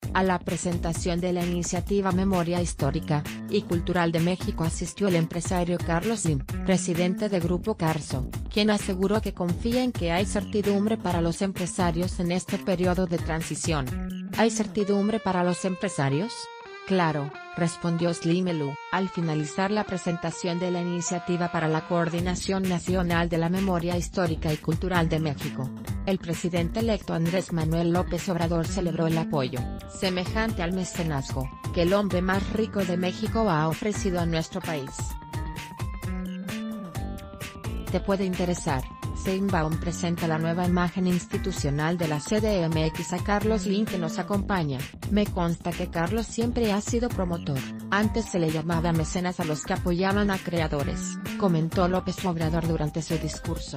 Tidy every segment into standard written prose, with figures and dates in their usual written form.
A la presentación de la iniciativa Memoria Histórica y Cultural de México asistió el empresario Carlos Slim, presidente de Grupo Carso, quien aseguró que confía en que hay certidumbre para los empresarios en este periodo de transición. ¿Hay certidumbre para los empresarios? Claro, respondió Slimelu, al finalizar la presentación de la iniciativa para la Coordinación Nacional de la Memoria Histórica y Cultural de México. El presidente electo Andrés Manuel López Obrador celebró el apoyo, semejante al mecenazgo, que el hombre más rico de México ha ofrecido a nuestro país. Te puede interesar. Sheinbaum presenta la nueva imagen institucional de la CDMX a Carlos Slim, que nos acompaña. Me consta que Carlos siempre ha sido promotor, antes se le llamaba mecenas a los que apoyaban a creadores, comentó López Obrador durante su discurso.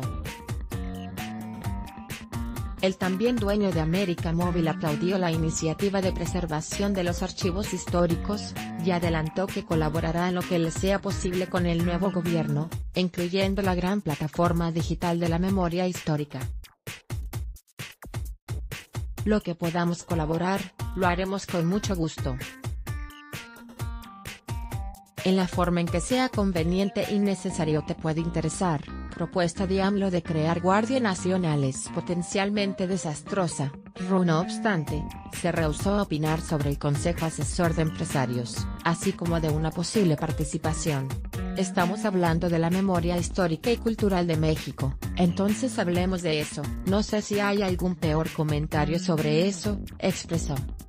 El también dueño de América Móvil aplaudió la iniciativa de preservación de los archivos históricos, y adelantó que colaborará en lo que le sea posible con el nuevo gobierno, incluyendo la gran plataforma digital de la memoria histórica. Lo que podamos colaborar, lo haremos con mucho gusto. En la forma en que sea conveniente y necesario. Te puede interesar. Propuesta de AMLO de crear Guardia Nacional es potencialmente desastrosa. No obstante, se rehusó a opinar sobre el Consejo Asesor de Empresarios, así como de una posible participación. Estamos hablando de la memoria histórica y cultural de México, entonces hablemos de eso. No sé si hay algún peor comentario sobre eso, expresó.